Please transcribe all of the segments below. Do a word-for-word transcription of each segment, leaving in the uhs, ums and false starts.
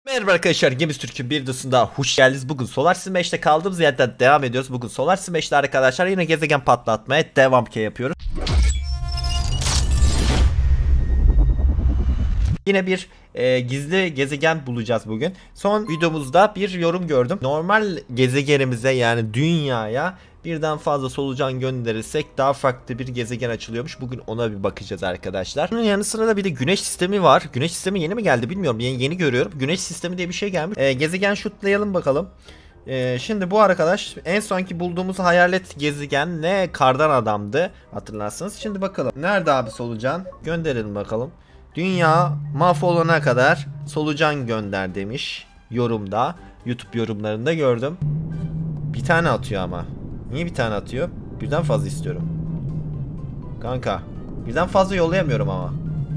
Merhaba arkadaşlar, Games Türk'ün bir videosunda hoş geldiniz. Bugün Solar Smash'te kaldığımız yerden devam ediyoruz. Bugün Solar Smash'te arkadaşlar yine gezegen patlatmaya devam ki yapıyoruz. Yine bir e, gizli gezegen bulacağız bugün. Son videomuzda bir yorum gördüm. Normal gezegenimize, yani dünyaya birden fazla solucan gönderirsek daha farklı bir gezegen açılıyormuş. Bugün ona bir bakacağız arkadaşlar. Bunun yanı sıra da bir de güneş sistemi var. Güneş sistemi yeni mi geldi bilmiyorum. Yeni, yeni görüyorum. Güneş sistemi diye bir şey gelmiş. E, gezegen şutlayalım bakalım. E, şimdi bu arkadaş en sonki bulduğumuz hayalet gezegen ne? Kardan adamdı. Hatırlarsınız. Şimdi bakalım. Nerede abi solucan? Gönderelim bakalım. Dünya mahvolana kadar solucan gönder demiş yorumda. YouTube yorumlarında gördüm. Bir tane atıyor ama. Niye bir tane atıyor? Birden fazla istiyorum. Kanka. Birden fazla yollayamıyorum ama.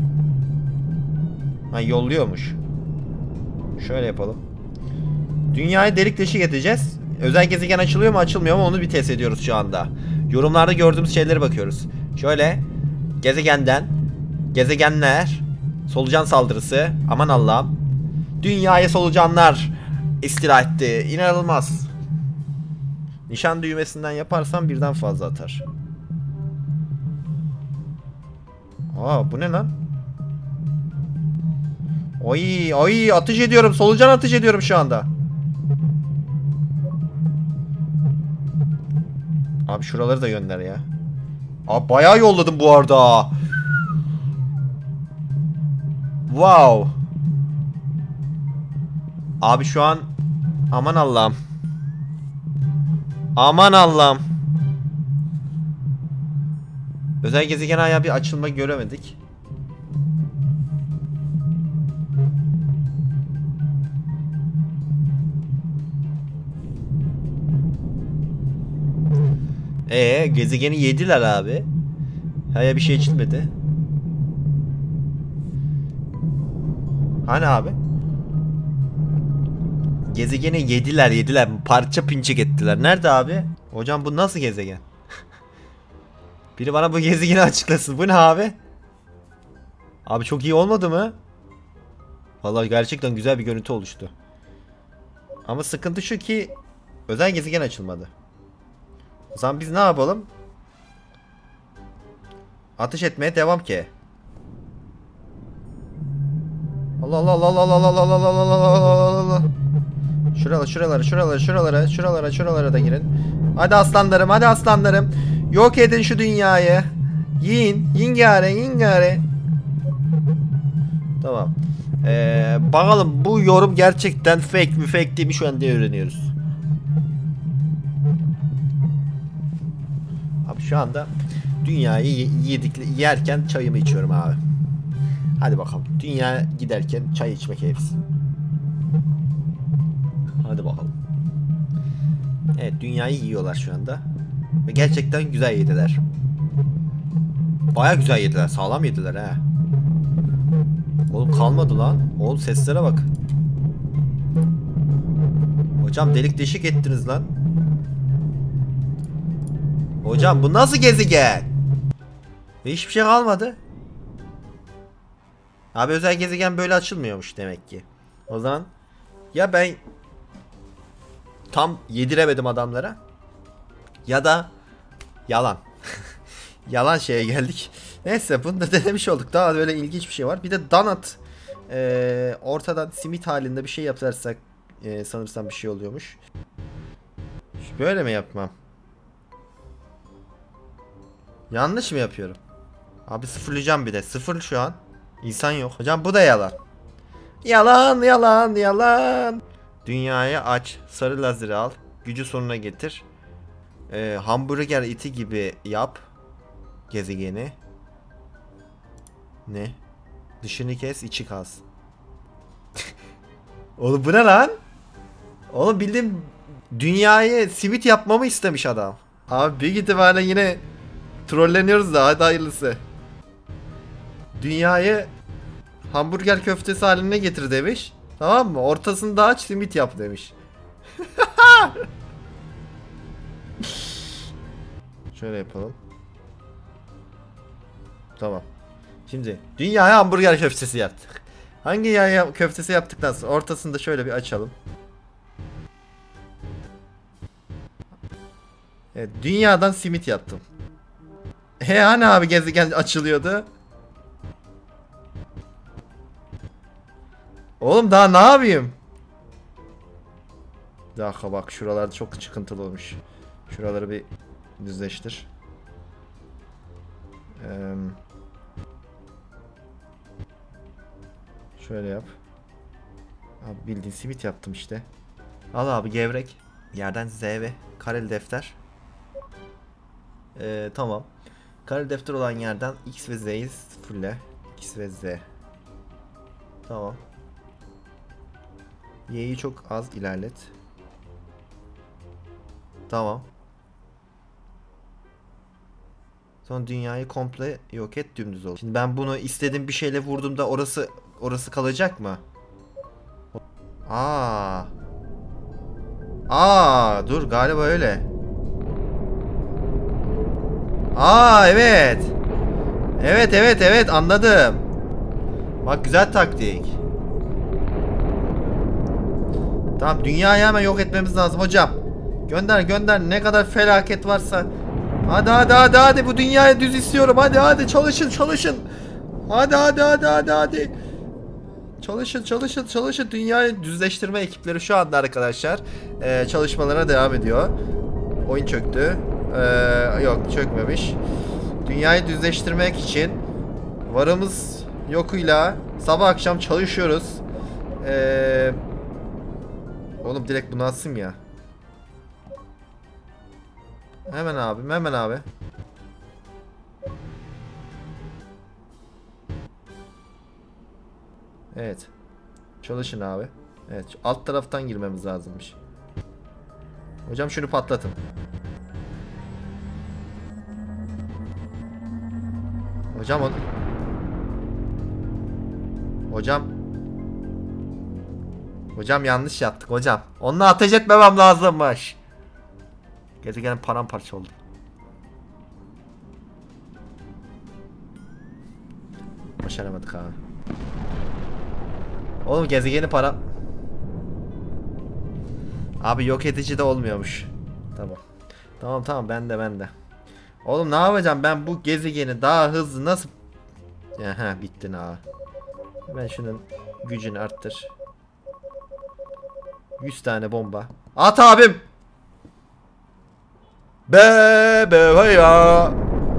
Ha, yolluyormuş. Şöyle yapalım. Dünyayı delik deşik edeceğiz. Özel gezegen açılıyor mu açılmıyor mu onu bir test ediyoruz şu anda. Yorumlarda gördüğümüz şeylere bakıyoruz. Şöyle. Gezegenden. Gezegenler. Solucan saldırısı. Aman Allah'ım. Dünyaya solucanlar istila etti. İnanılmaz. Nişan düğmesinden yaparsam birden fazla atar. Aa, bu ne lan? Oy oy, ateş ediyorum. Solucan ateş ediyorum şu anda. Abi şuraları da gönder ya. Abi bayağı yolladım bu arada. Wow. Abi şu an aman Allah'ım. Aman Allah'ım. Özel gezegen hala bir açılma göremedik. Ee, gezegeni yediler abi. Hala bir şey içilmedi. Hani abi? Gezegeni yediler yediler. Parça pinçik ettiler. Nerede abi? Hocam bu nasıl gezegen? Biri bana bu gezegeni açıklasın. Bu ne abi? Abi çok iyi olmadı mı? Vallahi gerçekten güzel bir görüntü oluştu. Ama sıkıntı şu ki özel gezegen açılmadı. O zaman biz ne yapalım? Ateş etmeye devam ki. Allah Allah Allah Allah Allah Allah Allah Allah Allah Allah. Şuralara şuralara şuralara şuralara şuralara şuralara da girin. Hadi aslanlarım, hadi aslanlarım. Yok edin şu dünyayı. Yiyin, yingare yingare. Tamam. Ee, bakalım bu yorum gerçekten fake mi fake değil mi şu anda öğreniyoruz. Abi şu anda dünyayı yedik yerken çayımı içiyorum abi. Hadi bakalım. Dünya giderken çay içmek hepsi. Hadi bakalım. Evet, dünyayı yiyorlar şu anda. Ve gerçekten güzel yediler. Baya güzel yediler. Sağlam yediler ha. Oğlum kalmadı lan. Oğlum seslere bak. Hocam delik deşik ettiniz lan. Hocam bu nasıl gezegen? Ve hiçbir şey kalmadı. Abi özel gezegen böyle açılmıyormuş demek ki. O zaman ya ben tam yediremedim adamlara ya da yalan. Yalan şeye geldik. Neyse bunu da denemiş olduk. Daha böyle ilginç bir şey var. Bir de donut ee, ortadan simit halinde bir şey yaparsak ee, sanırsam bir şey oluyormuş. Böyle mi yapmam? Yanlış mı yapıyorum? Abi sıfırlayacağım bir de. Sıfır şu an. İnsan yok. Hocam bu da yalan. Yalan yalan yalan. Dünyayı aç. Sarı lazeri al. Gücü sonuna getir. Ee, hamburger iti gibi yap. Gezegeni. Ne? Dışını kes, içi kas. Oğlum bu ne lan? Oğlum bildiğin dünyayı simit yapmamı istemiş adam. Abi büyük ihtimalle yine trolleniyoruz da hadi hayırlısı. Dünyayı hamburger köftesi haline getir demiş. Tamam mı? Ortasını da aç simit yap demiş. Şöyle yapalım. Tamam. Şimdi dünyaya hamburger köftesi yaptık. Hangi yağ köftesi yaptıktan sonra ortasını da şöyle bir açalım. Evet, dünyadan simit yaptım. He hani abi gezegen açılıyordu. Oğlum daha ne yapayım? Bir dakika bak, şuralarda çok çıkıntılı olmuş. Şuraları bir düzleştir. Ee, şöyle yap. Abi bildiğin simit yaptım işte. Al abi gevrek. Yerden Z ve kareli defter. Ee, tamam. Kareli defter olan yerden X ve Z'yi fulle. X ve Z. Tamam. Y'yi çok az ilerlet. Tamam. Sonra dünyayı komple yok et, dümdüz ol. Şimdi ben bunu istediğim bir şeyle vurduğumda orası orası kalacak mı? Aa. Aa, dur galiba öyle. Aa evet. Evet evet evet anladım. Bak güzel taktik. Tamam, dünyayı hemen yok etmemiz lazım hocam. Gönder gönder, ne kadar felaket varsa. Hadi hadi hadi hadi, bu dünyayı düz istiyorum. Hadi hadi çalışın çalışın. Hadi hadi hadi hadi hadi. Çalışın çalışın çalışın. Dünyayı düzleştirme ekipleri şu anda arkadaşlar e, çalışmalarına devam ediyor. Oyun çöktü. Ee, yok çökmemiş. Dünyayı düzleştirmek için varımız yokuyla sabah akşam çalışıyoruz. Ee, oğlum direkt bunu atsın ya. Hemen abi, hemen abi. Evet. Çalışın abi. Evet, alt taraftan girmemiz lazımmış. Hocam şunu patlatın. Hocam o... Hocam. Hocam yanlış yaptık hocam. Onunla ateş etmemem lazımmış. Gezegenin paramparça oldu. Başaramadık abi. Oğlum gezegeni para... Abi yok edici de olmuyormuş. Tamam. Tamam tamam, ben de ben de. Oğlum ne yapacağım ben bu gezegeni daha hızlı nasıl... Aha bittin abi. Ben şunun gücünü arttır. yüz tane bomba. At abim. Be be ya.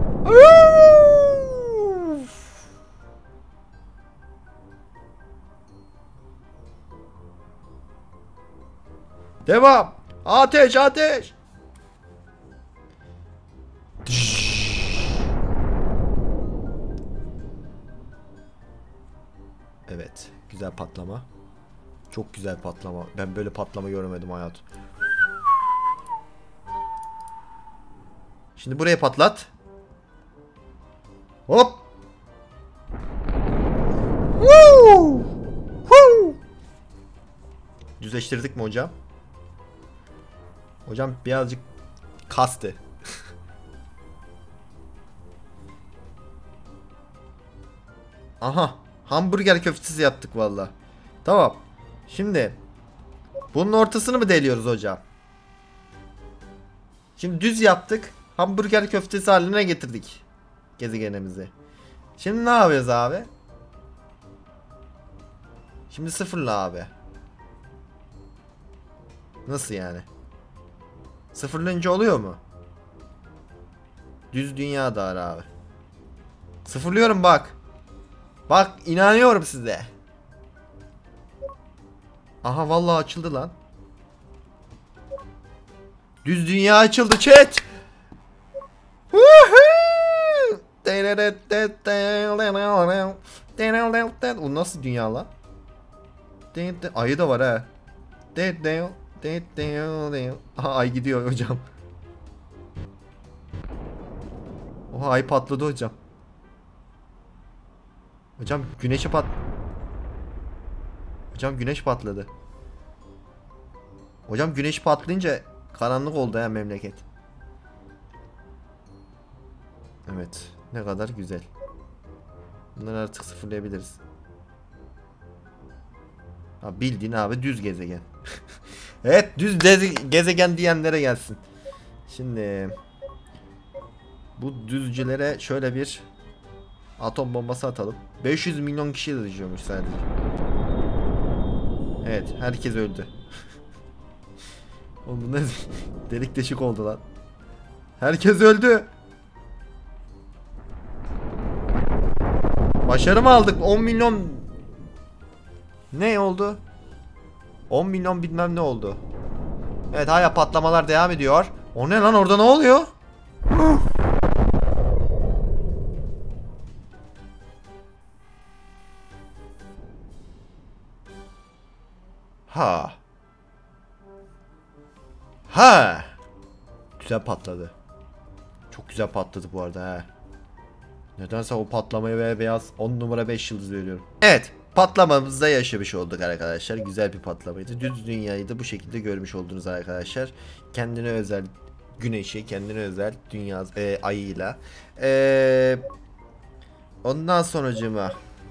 Devam. Ateş ateş. Evet, güzel patlama. Çok güzel patlama. Ben böyle patlama görmedim hayatım. Şimdi buraya patlat. Hop. Woo! Woo! Düzleştirdik mi hocam? Hocam birazcık kastı. Aha. Hamburger köftesi yaptık valla. Tamam. Şimdi bunun ortasını mı deliyoruz hocam? Şimdi düz yaptık. Hamburger köftesi haline getirdik gezegenimizi. Şimdi ne yapıyoruz abi? Şimdi sıfırla abi. Nasıl yani? Sıfırlanınca oluyor mu? Düz dünya dar abi. Sıfırlıyorum bak. Bak inanıyorum size. Aha vallahi açıldı lan. Düz dünya açıldı chat. O nasıl dünya lan? Ayı da var ha. Aha ay gidiyor hocam. Oha ay patladı hocam. Hocam güneşe pat... Hocam güneş patladı. Hocam güneş patlayınca karanlık oldu ya memleket. Evet. Ne kadar güzel. Bunları artık sıfırlayabiliriz. Ha, bildiğin abi düz gezegen. Evet, düz gezegen diyenlere gelsin. Şimdi bu düzcülere şöyle bir atom bombası atalım. beş yüz milyon kişi yaşıyormuş sadece. Evet, herkes öldü. Oğlum ne delik deşik oldu lan. Herkes öldü. Başarı mı aldık? on milyon ne oldu? on milyon bilmem ne oldu. Evet, hala patlamalar devam ediyor. O ne lan, orada ne oluyor? Ha. Ha. Güzel patladı. Çok güzel patladı bu arada ha. Nedense o patlamaya ve beyaz on numara beş yıldız veriyorum. Evet, patlamamızda yaşamış olduk arkadaşlar. Güzel bir patlamaydı. Düz dünyayı da bu şekilde görmüş oldunuz arkadaşlar. Kendine özel güneşi, kendine özel dünya e, ayıyla. E, ondan sonracığıma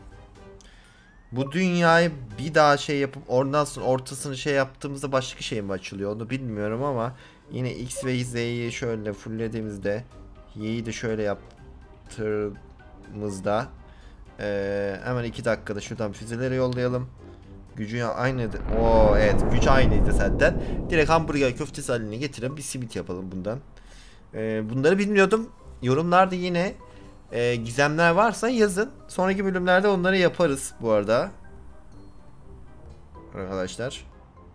bu dünyayı bir daha şey yapıp oradan sonra ortasını şey yaptığımızda başka şey mi açılıyor onu bilmiyorum ama yine X ve Z'yi şöyle fulllediğimizde Y'yi de şöyle yaptığımızda ee, hemen iki dakikada şuradan füzeleri yollayalım. Gücü aynı. O evet, güç aynıydı zaten. Direkt hamburger köftesi haline getirelim, bir simit yapalım bundan. Ee, bunları bilmiyordum. Yorumlarda yine e, gizemler varsa yazın. Sonraki bölümlerde onları yaparız bu arada. Arkadaşlar.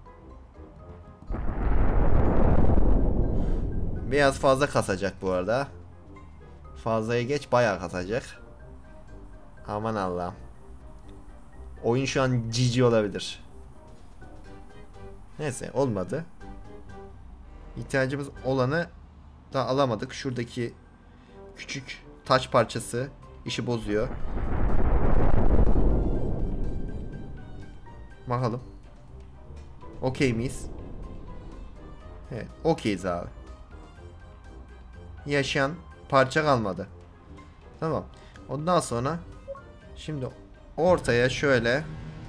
Biraz fazla kasacak bu arada. Fazlaya geç, bayağı kasacak. Aman Allah'ım. Oyun şu an cici olabilir. Neyse, olmadı. İhtiyacımız olanı da alamadık. Şuradaki küçük taş parçası işi bozuyor. Bakalım. Okey miyiz? Evet, okeyiz abi. Yaşayan parça kalmadı. Tamam. Ondan sonra şimdi ortaya şöyle.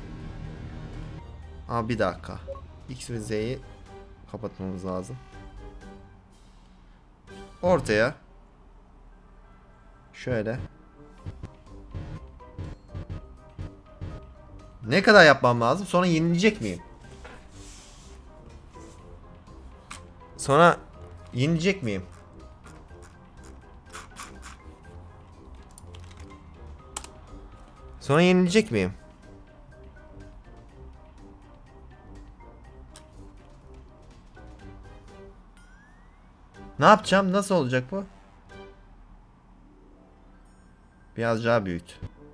Aa, bir dakika. X ve Z'yi kapatmamız lazım. Ortaya şöyle. Ne kadar yapmam lazım? Sonra yenilecek miyim? Sonra yenilecek miyim? Sonra yenilecek miyim? Ne yapacağım? Nasıl olacak bu? Biraz daha büyüt.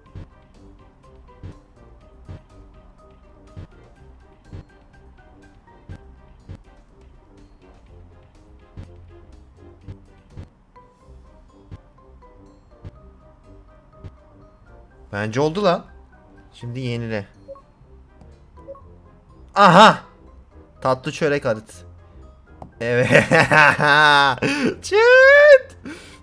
Bence oldu lan. Şimdi yenile. Aha! Tatlı çörek adet. Evet. Çıt.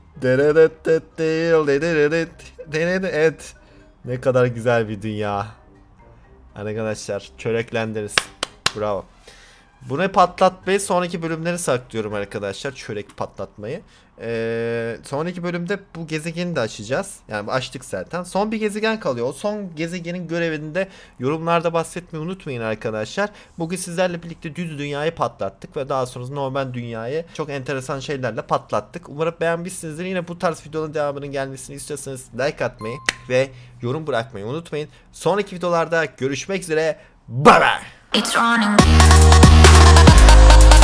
Evet. Ne kadar güzel bir dünya. Arkadaşlar, çöreklendiniz. Bravo. Bunu patlatmayı sonraki bölümlere saklıyorum arkadaşlar. Çörek patlatmayı. Ee, sonraki bölümde bu gezegeni de açacağız. Yani açtık zaten. Son bir gezegen kalıyor. O son gezegenin görevini de yorumlarda bahsetmeyi unutmayın arkadaşlar. Bugün sizlerle birlikte düz dünyayı patlattık ve daha sonra normal dünyayı çok enteresan şeylerle patlattık. Umarım beğenmişsinizdir. Yine bu tarz videoların devamının gelmesini istiyorsanız like atmayı ve yorum bırakmayı unutmayın. Sonraki videolarda görüşmek üzere. Bye bye. It's running.